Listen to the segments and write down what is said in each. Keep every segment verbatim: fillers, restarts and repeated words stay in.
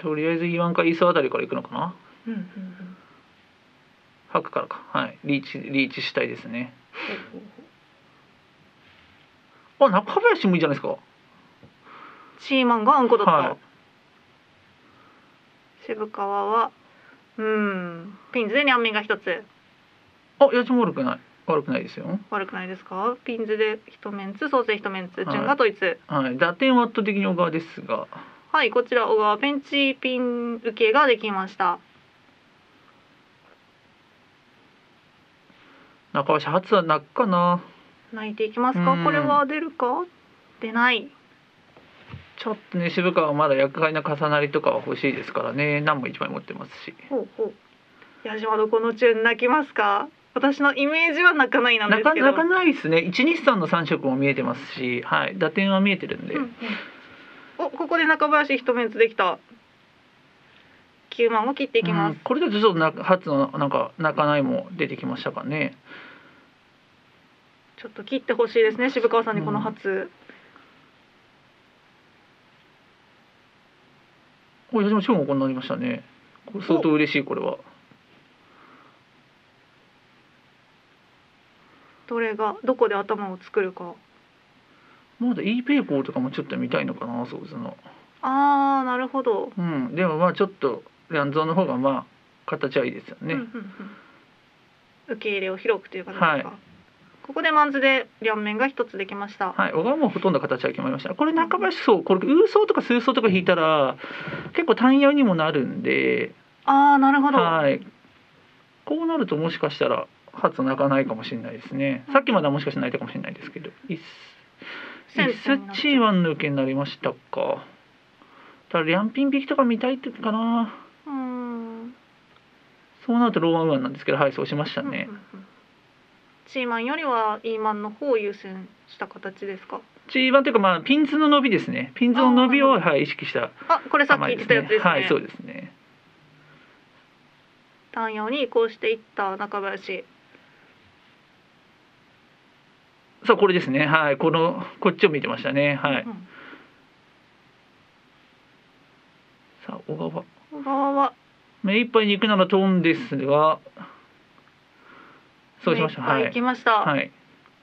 とりあえず イーワン か イーソー あたりから行くのかな。 うんうんうん。 白からか。はい。リーチリーチしたいですね。 ほうほうほう。 あ、中林もいいじゃないですか。 チーマンがあんこだった。 はい、 渋川はうんピンズで両面が一つ。 あ、矢島悪くない悪くないですよ。 悪くないですか。ピンズで一メンツ、創生一メンツ、順が統一。 はい、打点は圧倒的に小川ですが、 はい、こちら小川ペンチピン受けができました。 中林初は泣くかな。 泣いていきますか。これは出るか。出ない。 ちょっとね、渋川はまだ厄介な重なりとかは欲しいですからね。何も一枚持ってますし。 ほうほう。矢島のこのチューン泣きますか。私のイメージは泣かないなんですけど。 泣かないですね。一日三の三色も見えてますし、はい、打点は見えてるんで。うんうん、 お、ここで中林一メンツできた。きゅうまんを切っていきます。 これだとちょっとな初のなんか泣かないも出てきましたかね。 ちょっと切ってほしいですね、渋川さんにこの初。うんお、矢島超こになりましたね。これ相当嬉しい。これはどれがどこで頭を作るか。 まだ E ペイコーとかもちょっと見たいのかな、そうですの。 ああ、なるほど。 うん、でもまあちょっとリャンゾーの方がまあ形はいいですよね。うんうんうん、 受け入れを広くという形ですか。はい、ここでマンズで両面が一つできました。 はい、小川もほとんど形は決まりました。これ中林そう、これウーソーとかスーソーとか引いたら結構単葉にもなるんで。 ああ、なるほど。 はい。こうなるともしかしたら初泣かないかもしれないですね。さっきまではもしかして泣いたかもしれないですけど。イスチーワンの受けになりましたか。ただリャンピン引きとか見たいってかな。うん。そうなるとローマンウーマンなんですけど、はい、そうしましたね。うんうんうん、 チーマンよりはイーマンの方を優先した形ですか。 チーマンというかまあピンズの伸びですね。ピンズの伸びを、はい、意識した、 あ、これさっき言ってたやつですね。 はい、そうですね。 単葉に移行していった中林。 そう、これですね。はい、このこっちを見てましたね。はい。うんうん、さあ小川。 小川は目いっぱいに行くならトーンですが、そうしました。 はい。行きました。 はい。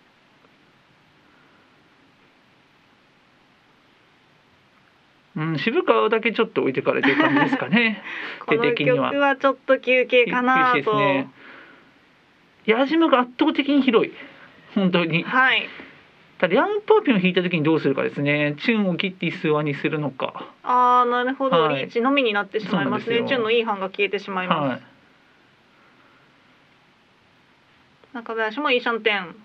うん、渋川だけちょっと置いてかれてる感じですかね。 手的には。この曲はちょっと休憩かなと。ですね。 矢島が圧倒的に広い。本当に。 はい。 ただリャンパーピンを引いた時にどうするかですね。チュンを切ってイスワにするのか。 ああ、なるほど、はい。リーチのみになってしまいますね。チュンのいい版が消えてしまいます。はい、中林もいいシャンテン。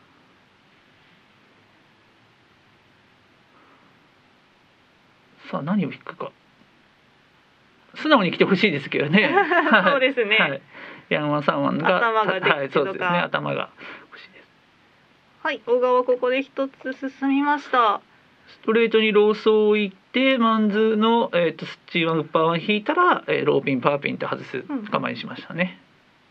さあ何を引くか。素直に来てほしいですけどね。 そうですね。はい、 ヤンワンサンワンが頭ができてとか、はい、 そうですね。頭が欲しいです。 はい、小川ここで一つ進みました。 ストレートにローソーをいってマンズの、えー、とスチーワンウッパーワン引いたら、えー、ローピンパーピンって外す構えにしましたね。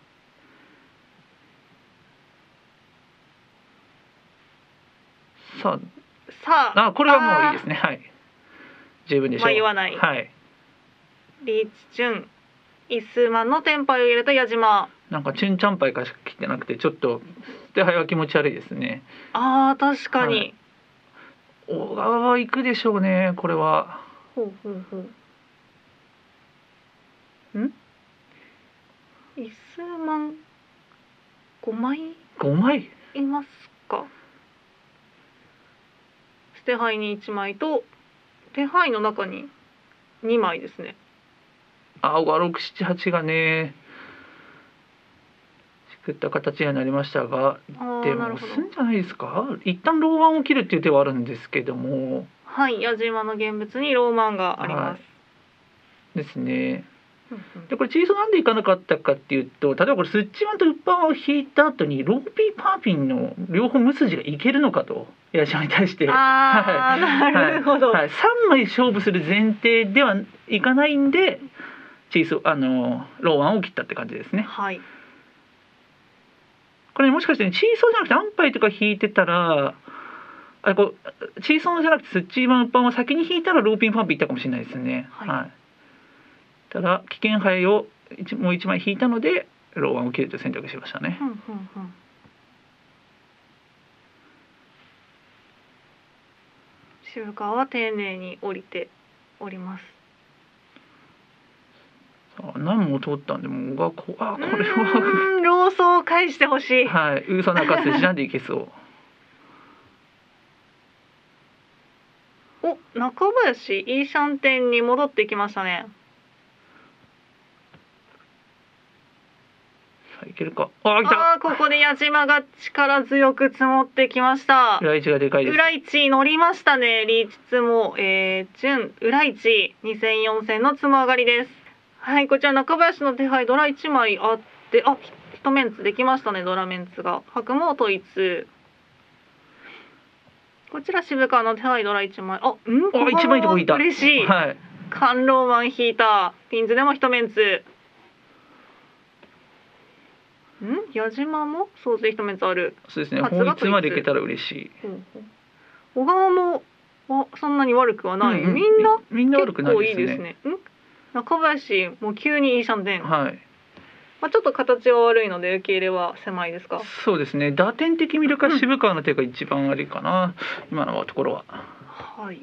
うん、さあ、 さあ、 あこれはもういいですね。はい。十分でしょう。 迷わない。 はい。 リーチチュン、イスマンのテンパイを入れた矢島。 なんかチュンチャンパイかしか切ってなくてちょっと手配は気持ち悪いですね。 ああ、確かに。はい、 小川は行くでしょうね、これは。 ほうほうほう。ん？イスマンごまい？ ごまい？ いますか。捨て牌にいちまいと手牌の中ににまいですね。 あ、小川ろく、なな、はちがね。作った形になりましたが、でもすんじゃないですか。一旦ローマンを切るっていう手はあるんですけども、 はい、矢島の現物にローマンがあります。 はい、ですね。でこれチーソなんでいかなかったかっていうと、例えばこれスッチワンとウッパーワンを引いた後にローピーパーピンの両方無筋がいけるのかと矢島に対して。 ああ、なるほど。 はいはい、さんまい勝負する前提ではいかないんでチーソあのローワンを切ったって感じですね。 はい。 これもしかして、ね、チーソーじゃなくてアンパイとか引いてたら、あこうチーソーじゃなくてスッチーワンウッパーワンを先に引いたらローピンパンピンいったかもしれないですね。はい、はい、 ただ危険牌を一もういちまい引いたのでローワンを切るという選択しましたね。 うんうんうん。渋川は丁寧に降りております。 さあ何も通ったんでもうがこあこれはうーんローソを返してほしい。 はい、嘘なかすじなんでいけそう。 お、中林イーシャンテンに戻ってきましたね。 さあいけるか。あ、来た。 あーここで矢島が力強く積もってきました。 裏位置がでかいです。 裏一乗りましたね。リーチ積も、えー、準裏一にせんよんせんの積も上がりです。はい、こちら中林の手配ドラいちまいあって、あ、一メンツできましたね。ドラメンツが白も統一。こちら渋川の手配ドラいちまい。あ、うん、 あ、一番いいとこ引いた。 嬉しい。 はい。 カンローマン引いた。ピンズでも一メンツ。ん、矢島も総勢一メンツある。 そうですね。法律までいけたら嬉しい。 小川もあそんなに悪くはない。うんうん、みんなみんな悪くないですね。 結構いいですね。ん、中林もう急にいいシャンテン。 はい。 まあちょっと形は悪いので受け入れは狭いですか。 そうですね。打点的見るか渋川の手が一番ありかな。うん、今のところは。 はい。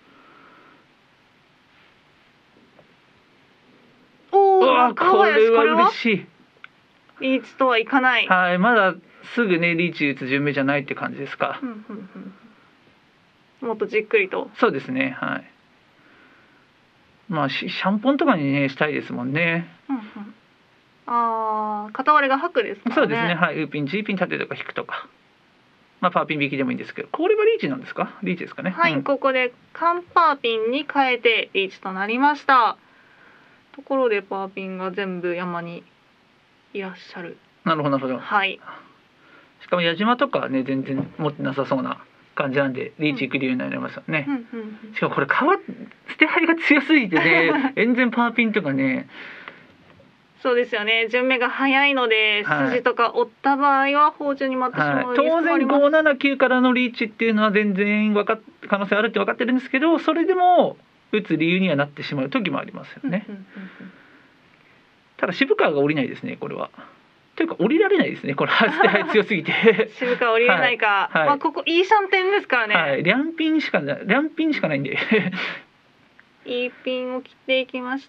おお、中林これは嬉しい。リーチとはいかない。 はい、まだすぐねリーチ打つ順目じゃないって感じですか。 うんうんうん、もっとじっくりと。 そうですね。はい。まあシャンポンとかにねしたいですもんね。 うんうん、ああ、片割れが白ですからね。 そうですね。はい。ウーピン、ジーピン縦とか引くとか。まあパーピン引きでもいいんですけど、これはリーチなんですか？リーチですかね。 はい、うん、ここでカンパーピンに変えてリーチとなりました。ところでパーピンが全部山にいらっしゃる。 なるほどなるほど。 はい。 しかも矢島とかはね全然持ってなさそうな感じなんでリーチいく理由になりますよね。 うんうんうん、 しかもこれ川捨て張りが強すぎてね全然パーピンとかね。 そうですよね。順目が早いので、はい、筋とか折った場合は芳醇に回ってしまう、はい、 当然ごななきゅうからのリーチっていうのは全然わか可能性あるって分かってるんですけど、それでも打つ理由にはなってしまう時もありますよね。うんうんうんうん、ただ渋川が降りないですねこれは。というか降りられないですねこれ捨て牌強すぎて渋川降りれないか、はいはい、まあここいいシャンテンですからね。 はい、リャンピンしかない、リャンピンしかないんでいいピンを切っていきました。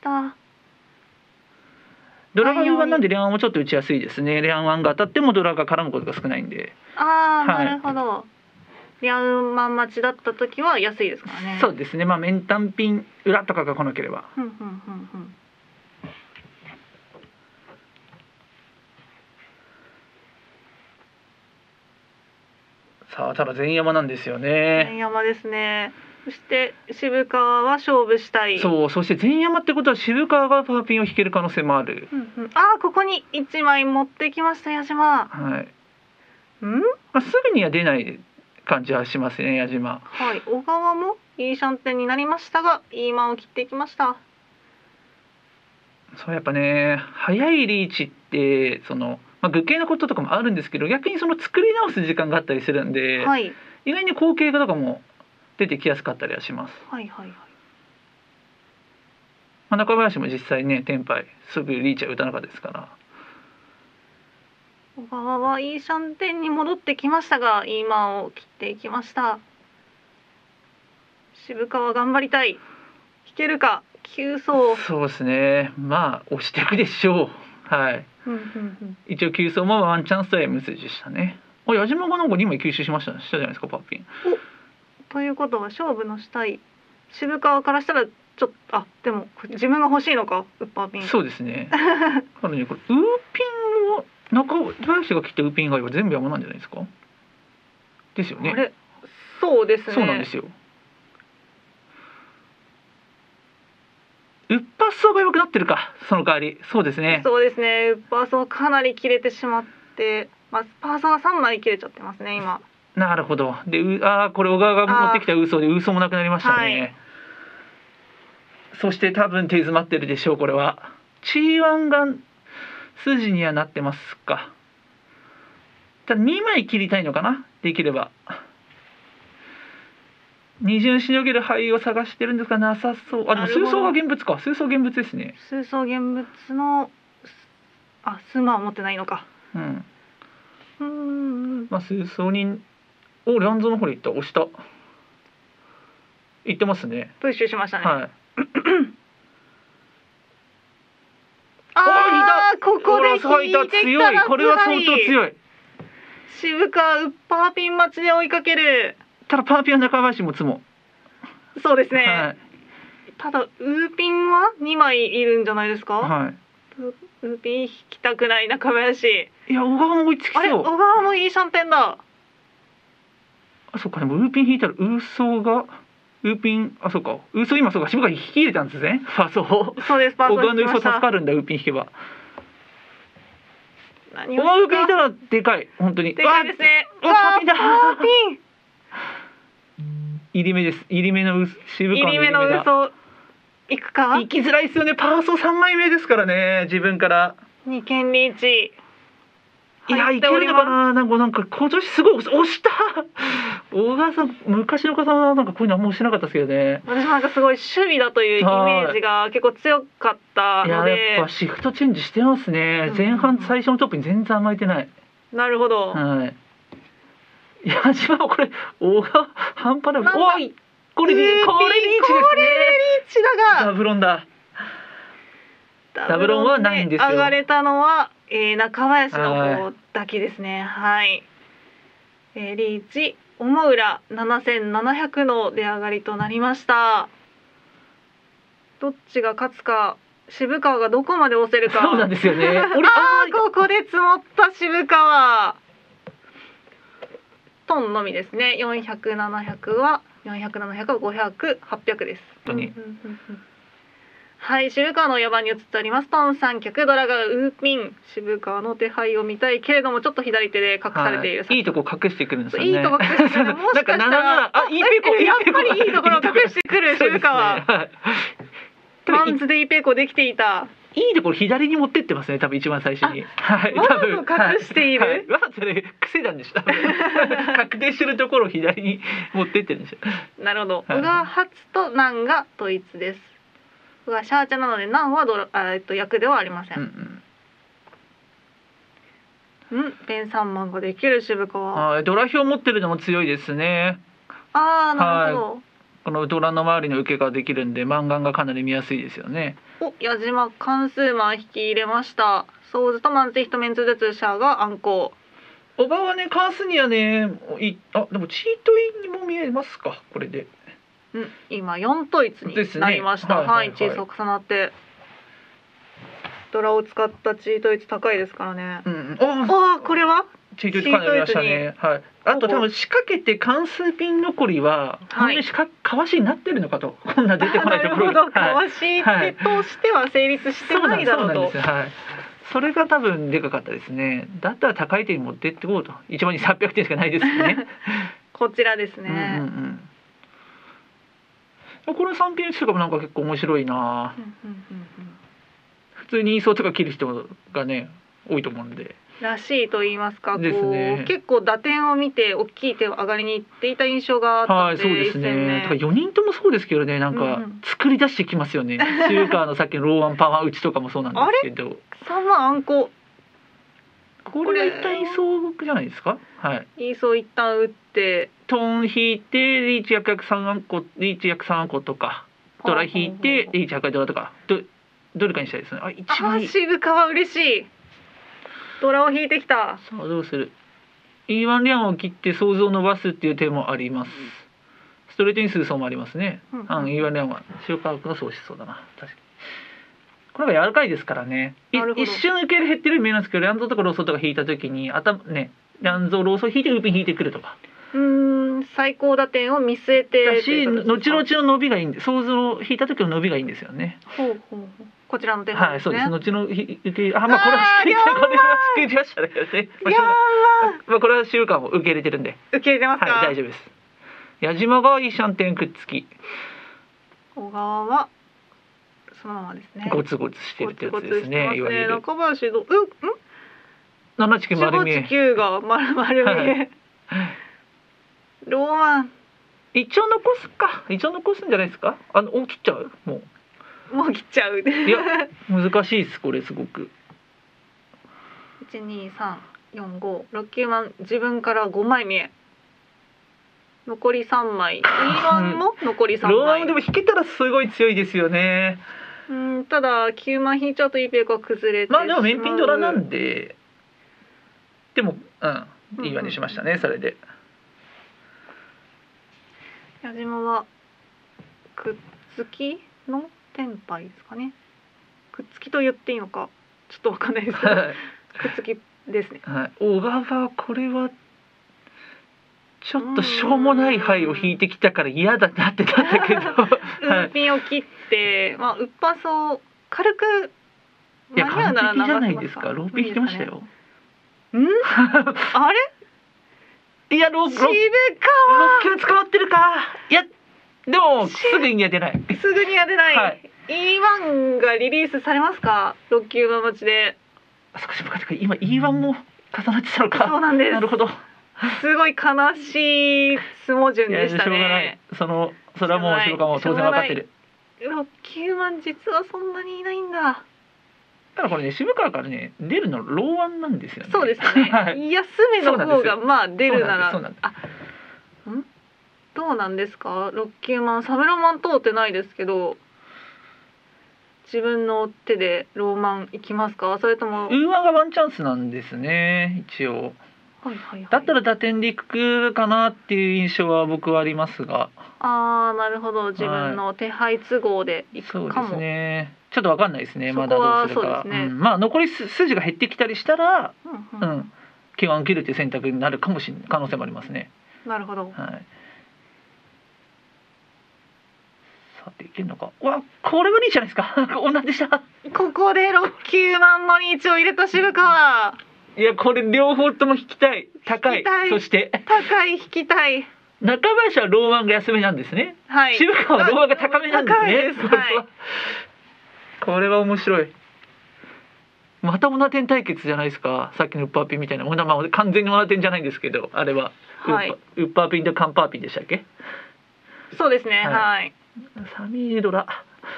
ドラが上なんでリャンワンもちょっと打ちやすいですね。リャンワンが当たってもドラが絡むことが少ないんで。 ああ、はい、なるほど。リャンワン待ちだった時は安いですからね。 そうですね。まあ面単ピン裏とかが来なければ。 ふんふんふんふん。 さあただ全山なんですよね。 全山ですね。そして渋川は勝負したい。 そう、そして全山ってことは渋川がパーピンを引ける可能性もある。 うんうん、ああここにいちまい持ってきました矢島。 はい。 うん？ まあすぐには出ない感じはしますね矢島。 はい。小川もいいシャンテンになりましたがいいマンを切っていきました。 そうやっぱね早いリーチってその。まあ、愚形のこととかもあるんですけど逆にその作り直す時間があったりするんで、はい、意外に後継とかも出てきやすかったりはします。 はいはいはい。 まあ、中林も実際ねテンパイすぐリーチは打たなかったですから。 小川はいいシャンテンに戻ってきましたがいいマンを切っていきました。渋川頑張りたい。引けるかきゅう走。 そうですねまあ押していくでしょう。はい。 うんうんうん、 一応きゅう走もワンチャンスとは無筋でしたね。あ、矢島がなんかにまい吸収しました、ね、したじゃないですかパッピン。 おということは勝負のしたい渋川からしたらちょっとあでも自分が欲しいのかウッパーピン。 そうですね。なのでこれウーピンを中林が切ったウーピン以外は全部山なんじゃないですか。ですよね。 あれそうですね。 そうなんですよ。ウッパーソーが弱くなってるかその代わり。そうですね。 そうですね。ウッパーソーかなり切れてしまって、まあ、パーソーがさんまい切れちゃってますね今。 なるほど。でああこれ小川が持ってきたウソでウソもなくなりましたね。はい、そして多分手詰まってるでしょうこれは。チーワンが筋にはなってますか。ただにまい切りたいのかなできれば。 二巡しのげる牌を探してるんですがなさそう。あ、でも数層が現物か。数層現物ですね。 数層現物のあスマは持ってないのか。 うん。 うーん。 まあ数層におランゾの方に行った。押した。行ってますね。 プッシュしましたね。 はい。 ああここで引いてきたらこれは相当強い。 渋川ウッパーピン待ちで追いかける。 ただパーピンは中林もつも。 そうですね。 はい。 ただウーピンはにまいいるんじゃないですか。 はい。 ウーピン引きたくない中林。 いや小川も追いつきそう。 あれ小川もいいシャンテンだ。 あそっかでもウーピン引いたらウーソーがウーピンあそうかウーソー今そうか渋川引き入れたんですね。ファーソー。 そうですパーソー小川のウーソ引きました。 ー助かるんだウーピン引けば。 何小川ウーピン引いたらでかい本当に。 でかいですね。 うわパーピンだ。 パーピン。 入り目です。入り目のウ渋川の入り目のウーソー行くか。 行きづらいですよね。パーソーさんまいめですからね自分から。 二件リーチ。 いやいけるのかな。なんかなんか今年すごい押した。小川さん昔の方はなんかこういうのあんましなかったですけどね。 私なんかすごい守備だというイメージが結構強かったいやので。 やっぱシフトチェンジしてますね。 うん前半最初のトップに全然甘えてない。 なるほど。 はい。いや自分はこれ小川半端ない。 なんだおいこれリこれリーチですね。 これリーチだがダブロンだ。ダブロンはないんですよ。 上がれたのは、えー、中林の方だけですね。はい。えー、リーチ重浦ななせんななひゃくの出上がりとなりました。どっちが勝つか、渋川がどこまで押せるか。 そうなんですよね。俺ああここで積もった渋川。トンのみですね。よんひゃく、ななひゃくはよんひゃく、ななひゃく、ごひゃく、はっぴゃくです。 本当に。 うんうんうんうん、はい渋川のよんばんに移っております。トン三脚ドラがウーピン。渋川の手配を見たいけれどもちょっと左手で隠されている、 はい、いいとこ隠してくるんですよね。 いいとこ隠してくる。もしかしたらあいいペコやっぱりいいところ隠してくる渋川。 ねはい、 マンズでいいペコできていた。 いいところ左に持ってってますね多分一番最初に。はい。 わざと隠している。 はいはい、わざとね癖なんでした。確定してるところを左に持ってってるんですよ。 なるほど。 はい、 宇賀初と南が統一です。宇賀シャーチャなので南はドラあえっと役ではありません。うんうん。うんペンさんマンができる渋川。 はい、ドラ表持ってるのも強いですね。 ああなるほど。 はい、このドラの周りの受けができるんでマンガンがかなり見やすいですよね。 お矢島関数マン引き入れました。ソーズとマンツイヒトメンツずつシャアが暗号。 小川はね関数にはねいあでもチートインにも見えますかこれで。 うん、今よん統一になりました。ね、はい、はいはい、チーズを重なってドラを使ったチート率高いですからね。 うん、 ああこれはチート率かなり見ましたね。はい。あと多分仕掛けて関数ピン残りは本当に仕掛かわしになってるのかと、こんな出てこないところが。かわし手としては成立してないだろうと。 そうなんですよ。はい。それが多分でかかったですね。だったら高い点に持ってってこうと。一番にさんびゃくてんしかないですね。 こちらですね。うんうんうん、これさんピンとかもなんか結構面白いな、 うんうんうんうん、 普通にイーソーとか切る人がね多いと思うんでらしいと言いますか、 ですね、 こう結構打点を見て大きい手を上がりにいっていた印象があったので、 はいそうですね。だからよにんともそうですけどね、なんか作り出してきますよね。中華のさっきのローワンパワー打ちとかもそうなんですけどさんまんあんここれは一旦イーソーじゃないですか。はい、 イーソー一旦打ってトーン引いてリーチ約さんあんこリーチ約さんあんことかドラ引いてリーチ赤いドラとか ど, どれかにしたいですね。あ一番いい。 あ渋川嬉しい。ドラを引いてきた。 さあどうする。 イーワン リャンを切って想像を伸ばすっていう手もあります。ストレートに数層もありますね。うん、うん、イーワン リャンは塩化がそうしそうだな。確かにこれが柔らかいですからね。一瞬受ける減ってるように見えるんですけど、ランゾーとかローソーとか引いた時に頭ねランゾーローソー引いてウーピン引いてくるとか、 うーん最高打点を見据えてだし後々の伸びがいいんで、想像を引いた時の伸びがいいんですよね。 ほうほうほうこちらの手はい、そうです。後の受けあまあこれはこれは救いましたね。まあ、まあこれは習慣を受け入れてるんで受け入れますか。 はい大丈夫です。矢島がいいシャンテンくっつき、 小川はそのままですね。 ゴツゴツしてるってやつですね。いわゆる中林どうんうんななじゅうきゅう丸見えきゅうが丸丸見え、はい、ローマン一応残すか、一応残すんじゃないですか。あの、お切っちゃう、ももう切っちゃう。 う。いや、難しいです、これすごく。 いちにさんよんごろっきゅうまん、自分からごまいめ。残りさんまい。イーワンも残りさんまい。 ローワンでも引けたらすごい強いですよね。 うん、ただきゅうまん引いちゃうとイーペイが崩れてしまう。 まあでも面品ドラなんで、でもうんいいわにしましたね、それで。 矢島はくっつきの天杯ですかね。くっつきと言っていいのかちょっとわかんないですけど、 はいくっつきですね。 はい、小川これはちょっとしょうもない牌を引いてきたから嫌だなってなったけど、 ウーピンを切って、まあウッパスを軽くいや間に合うなら完璧じゃない流せますか。 ですか。ローピン引きましたよ。 うんあれいやロー渋ロー川ロッキ捕まってるか。いやでもすぐには出ない。 すぐには出ない、 はい、 イーワン がリリースされますか。ろっきゅうまん待ちで。 あそこしばか今 イーワン も重なってたのか。 そうなんです。 なるほど。 すごい悲しい相撲順でしたいやしょうがないね。 そのそれはもう渋川も当然分かってる。 ろっきゅうまん実はそんなにいないんだ。 ただこれね渋川からね出るのローワンなんですよね。 そうですね。 はい安めの方がまあ出るなら。 そうなんです。 あ、んどうなんですか。ろっきゅうまんサメロマン通ってないですけど、自分の手でローマンいきますか。それともウーワンがワンチャンスなんですね一応。 はいはいはい、 だったら打点でいくかなっていう印象は僕はありますが。 ああなるほど、自分の手配都合でいくかも、 そうですね。ちょっとわかんないですね。まだそこはどうするか。 そうですね、 うん、まあ残り筋が減ってきたりしたら、 うんうんうん、キワン切るっていう選択になるかもしれない可能性もありますね。 なるほど。 はい。さていけるのか。うわこれはいいじゃないですか。同じでした。 ここでろっきゅうまんのリーチを入れた渋川。 いやこれ両方とも引きたい。高い。 引きたいそして高い引きたい。 中林はローマンが安めなんですね。 はい。 渋川はローマンが高めなんですね。 高いですこれは、 はい、 これは面白い。またオナ点対決じゃないですか。さっきのウッパーピンみたいな。まあ完全にオナ点じゃないんですけど、あれは、 はい、 ウッパウッパーピンとカンパーピンでしたっけ。 そうですね。はい、はい、 サミードラ。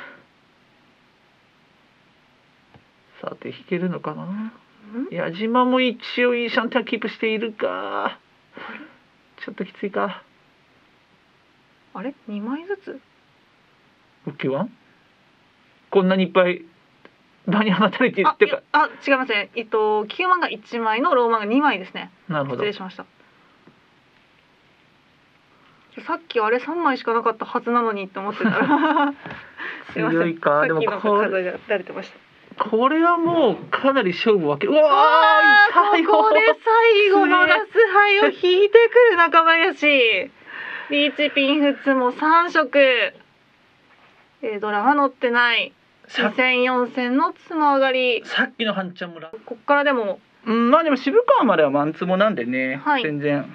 さて引けるのかな。矢島も一応いいシャンテンキープしているか。ちょっときついか。 あれにまいずつウッキワンこんなにいっぱい場に放たれているっていうか。 あ違いますね。えっときゅうまんがいちまいのローマンがにまいですね。 なるほど。 失礼しました。さっきあれさんまいしかなかったはずなのにって思ってたら強いか。 でもこれ数えられてました。 これはもうかなり勝負分ける。うわーここで最後のラスハイを引いてくる中林。リーチピンフツもさん色、えー、ドラは乗ってないにせんよんせんのつも上がり。 さっきの半ちゃん村こっからでも、 うん、まあでも渋川まではマンツモなんでね、 はい、 全然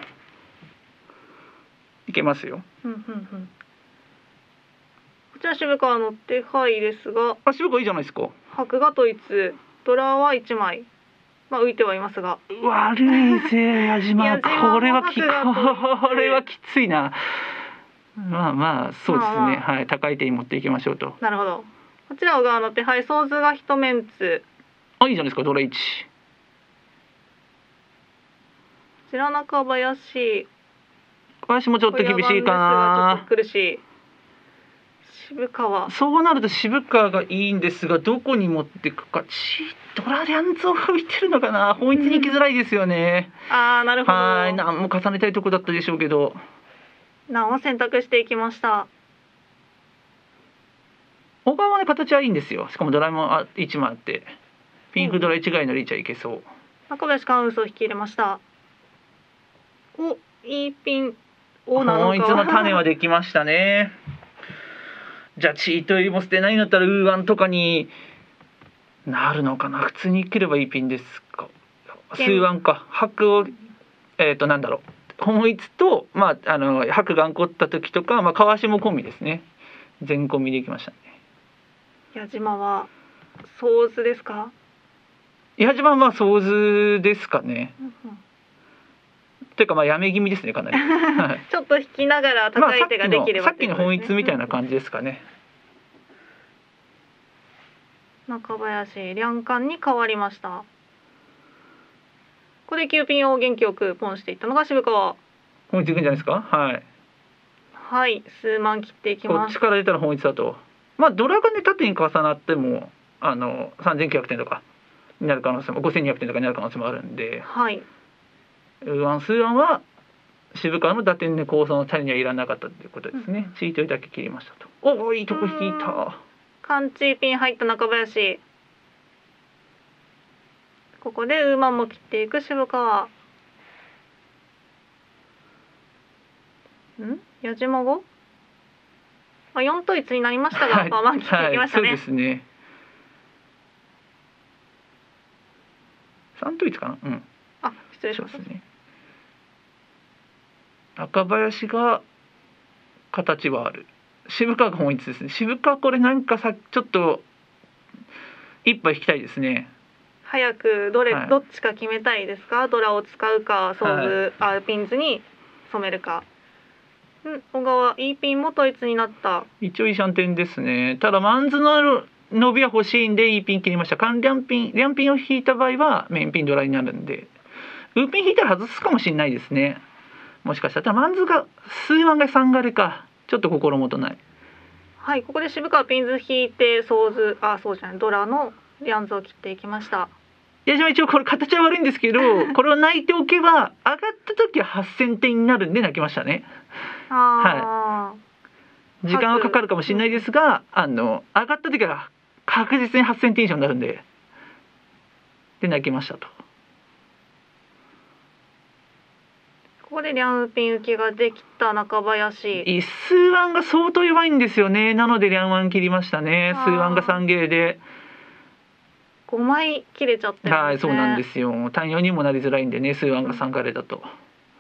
いけますよ。 うんうんうん、こちら渋川乗ってはいですが、 あ渋川いいじゃないですか。 白が統一、ドラはいちまい、まあ浮いてはいますが。 悪いぜ矢島。これはきこれはきついな。まあまあそうですね、まあまあ、はい、高い手に持っていきましょうと。 なるほど。こちら小川の手配ソーズが一メンツ。 あいいじゃないですか。ドラいち。 こちら中林。 林もちょっと厳しいかな。 ちょっと苦しい。渋川。 そうなると渋川がいいんですが、どこに持っていくか。チドラリャンゾが浮いてるのかな。本一に行きづらいですよね。 うん、ああなるほど。 はい、何も重ねたいとこだったでしょうけど。 何を選択していきました。 小川はね形はいいんですよ。しかもドラえもんいちまいあってピンクドラいちがいのリーチはいけそう。 中林カウンスを引き入れました。おいいピン。 おなのか。本一の種はできましたね。じゃあチートよりも捨てないんだったらウーワンとかになるのかな。普通にいければいいピンですか。スーワンか白をえっ、ー、となんだろう本一とまああの白がんこった時とかまあ川下も込みですね。全込みでいきましたね。 矢島はソーズですか。 矢島はまあソーズですかね。 うんうん、 というかまあやめ気味ですねかなり。はい。 ちょっと引きながらまあ高い手ができればさっきのさっきの本一みたいな感じですかね。 中林両冠に変わりました。ここできゅうピンを元気よくポンしていったのが渋川。 本一いくんじゃないですか。はい。 はい数万切っていきこます。 っちから出たら本一だと、まあドラがね縦に重なってもあのさんぜんきゅうひゃくてんとかになる可能性もごせんにひゃくてんとかになる可能性もあるんで、 はいウーワンスーワンは渋川の打点で構想の谷にはいらなかったということですね。 うんチートだけ切りましたと。おおいいとこ引いた。 カンチーピン入った中林。ここでウーマンも切っていく渋川。ん矢島後あよん統一になりましたが、 はいまあまあ切っていきましたね。 はい、そうですね。さん統一かな。うん。 あ失礼します。 そうですね。赤林が形はある。渋川が本一ですね。渋川これなんかさちょっと一杯引きたいですね。 早くどれ、 はいどっちか決めたいですか。ドラを使うかソーズ、あピンズに染めるか。ん小川 E ピンも統一になった。 一応いいシャンテンですね。ただマンズのある伸びは欲しいんで E ピン切りました。関両ピン両ピンを引いた場合はメインピンドラになるんで、ウーピン引いたら外すかもしれないですね。もしかしたらマンズが数ワンがさんがあるかちょっと心もとない。 はいここで渋川ピンズ引いてソーズあそうじゃないドラのリャンズを切っていきました。 矢島一応これ形は悪いんですけどこれを泣いておけば上がった時ははっせんてんになるんで泣きましたね。 あはい、時間はかかるかもしれないですが、あの上がった時は確実にはっせんてん以上になるんでで泣きましたと。 ここでリャンピン受けができた中林。 一数ワンが相当弱いんですよね。なのでリャンワン切りましたね。数ワンがさんゲーでごまい切れちゃってるんですね。 はいそうなんですよ。単よにもなりづらいんでね数ワンがさんガレだと。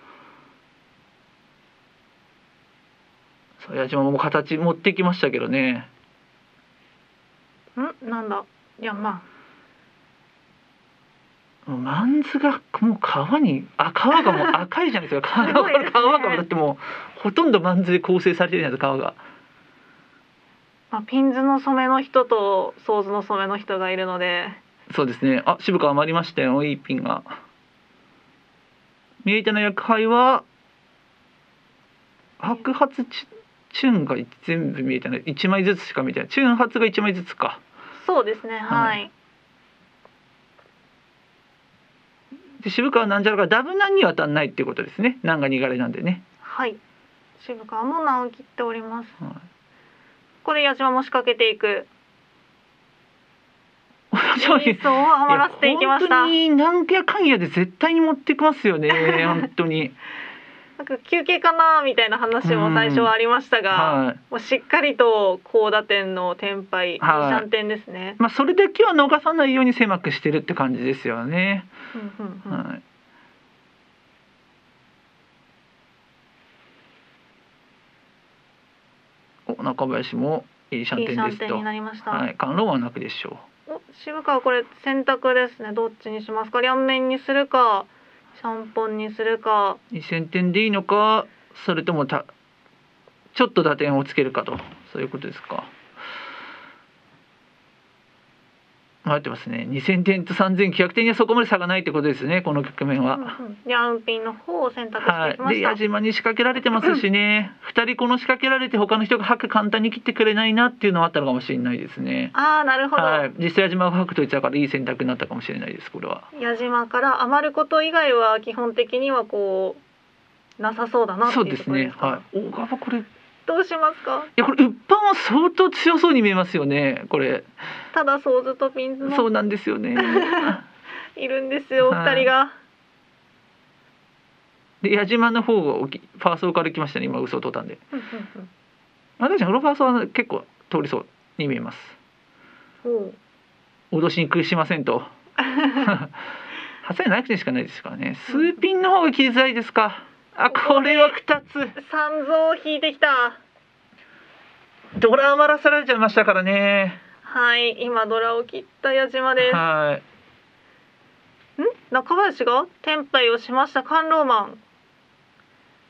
そう矢島も形持ってきましたけどね。 んなんだいやまもうマンズがもう皮にあ皮がもう赤いじゃないですか。皮がすごいですね皮がだってもうほとんどマンズで構成されてるじゃないですか皮が。 あ、まあ、ピンズの染めの人とソーズの染めの人がいるので。 そうですね。あ渋川余りましたよいいピンが。右手の役杯は白髪チチュンが全部見えてないいちまいずつしか見えてない。チュン髪がいちまいずつか。 そうですねはい、 はいで渋川なんじゃらがダブナンには当たんないっていうことですね。ナンがにがれなんでね。 はい渋川もナンを切っております。 はい、 ここで矢島も仕掛けていく。いい層を余らせていきました。 本当になんやかんやで絶対に持ってきますよね本当に。 なんか休憩かなみたいな話も最初はありましたが、 はい、 もうしっかりと高打点のテンパイ、いいシはいャンテンですね。 まあそれだけは逃さないように狭くしてるって感じですよね。 うんうんうんはい、お中林もいいシャンテンですと。 いいシャンテンになりました。 はい、貫禄はなくでしょお渋川これ選択ですね。どっちにしますか。両面にするかシャンポンにするか。 う。にせんてんでいいのかそれともたちょっと打点をつけるかとそういうことですか。迷ってますね。にせんてんとさんぜんきゅうひゃくてんにはそこまで差がないってことですねこの局面は。 うんうん、リャンピンの方を選択してはいい、 きました。 で矢島に仕掛けられてますしねふたりこの仕掛けられて他の人が白簡単に切ってくれないなっていうのはあったのかもしれないですね。 ああなるほど、 はい、実際矢島が白といったからいい選択になったかもしれないですこれは。 矢島から余ること以外は基本的にはこうなさそうだなってそいううとですね。 ころですか。 はい。大川これいどうしますか。 やこれウッパンは相当強そうに見えますよねこれ。 ただソーズとピンズのそうなんですよね。 いるんですよ、 はい二人が。 で矢島の方が大きいファーストから来ましたね今嘘を取ったんで。 うんうんうんあ確かにこのファーストは結構通りそうに見えます。 ほう脅しに屈しませんと。はさみななくてんしかないですからね。数ピンの方が切りづらいですか。あこれはふたつ三蔵を引いてきた。 ドラ余らされちゃいましたからね。 はい今ドラを切った矢島です。 はい。 ん中林がテンパイをしました。カンローマン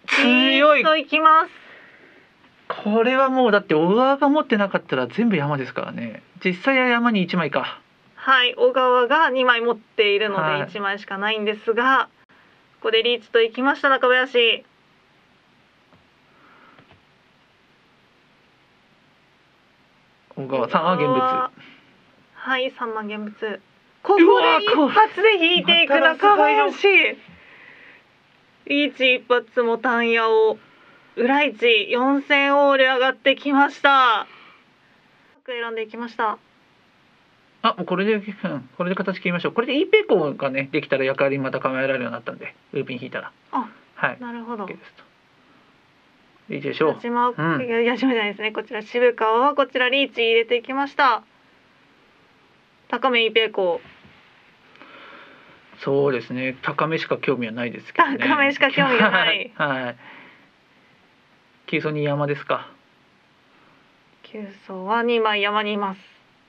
強い。 リーチといきます。 これはもうだって小川が持ってなかったら全部山ですからね。実際は山にいちまいか。 はい、小川がにまい持っているのはいでいちまいしかないんですが、ここでリーチといきました中林。 小川さんは現物。 はい、さんまん現物。ここでうわ一発で引いていく中林。リーチ一発も単野を裏一よんせんオール上がってきました。選んでいきました。 あ、もうこれで、うん、これで形切りましょう。これで イーペイコーがねできたら役割また構えられるようになったんで、ルーピン引いたら。 あ、 はい。 なるほど。 OK ですと。いいでしょう。 矢島、 うん、 いや矢島じゃないですね。こちら渋川はこちらリーチ入れていきました。高めイーペイコそうですね。高めしか興味はないですけどね。 高めしか興味がない。 はい。急走に山ですか。 急走はにまい山にいます。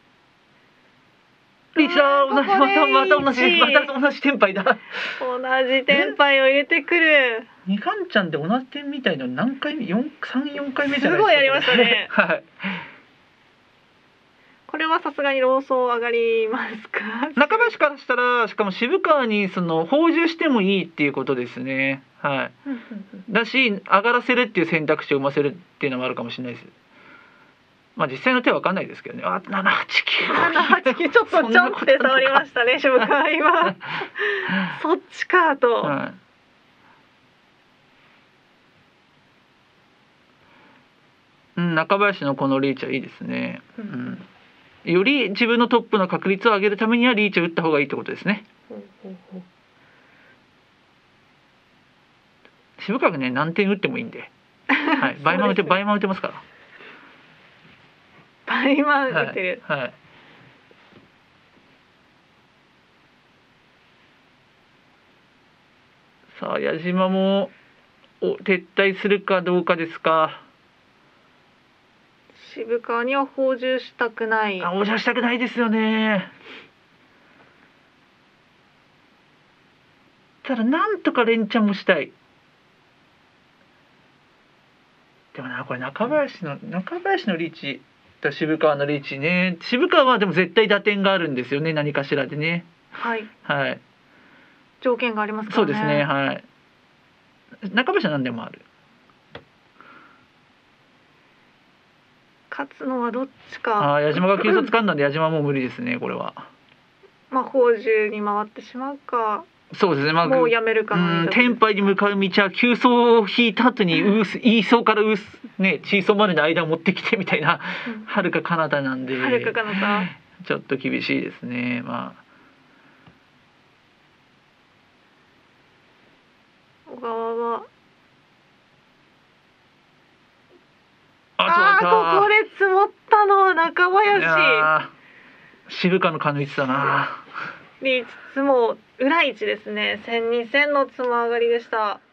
リーチだ。同じまたまた同じリーチまた同じテンパイだ。 同じテンパイを入れてくる。 二冠ちゃんで同じ点みたいの何回目、四三四回目じゃないですか。 すごいやりましたね。 はい。 これはさすがにローソン上がりますか。 中林からしたら、しかも渋川にその放獣してもいいっていうことですね。はい。だし上がらせるっていう選択肢を生ませるっていうのもあるかもしれないです。まあ実際の手は分かんないですけどね。あ、七八九。 七八九ちょっとちょんって触りましたね。渋川今。そっちかと。 はい、うん、中林のこのリーチはいいですね。うん。より自分のトップの確率を上げるためにはリーチを打った方がいいってことですね。 ほうほうほう。 渋川がね何点打ってもいいんで、はい、倍満打て倍満打てますから。 倍満打てる。 はい。はい、さあ矢島もお撤退するかどうかですか。 渋川には放獣したくない。 あ、放獣したくないですよね。ただなんとか連チャンもしたい。でもな、これ中林の中林のリーチと渋川のリーチね。渋川はでも絶対打点があるんですよね、何かしらでね。 はいはい。 条件がありますからね。 そうですね、はい。中林は何でもある。 勝つのはどっちか。 あ、矢島が急走掴んだんで矢島はもう無理ですね、これは。 まあ放獣に回ってしまうか。 そうですね、まあ、 もうやめるかの。 テンパイに向かう道は急走を引いた後にウースイーソーからウースねチーソーまでの間を持ってきてみたいな、うん、はるか彼方なんではるか彼方ちょっと厳しいですね。まあ小川はああここで積もったのは中林。 渋川の勘の位置だな。 リーチつも裏一ですね。千二千のつも上がりでした。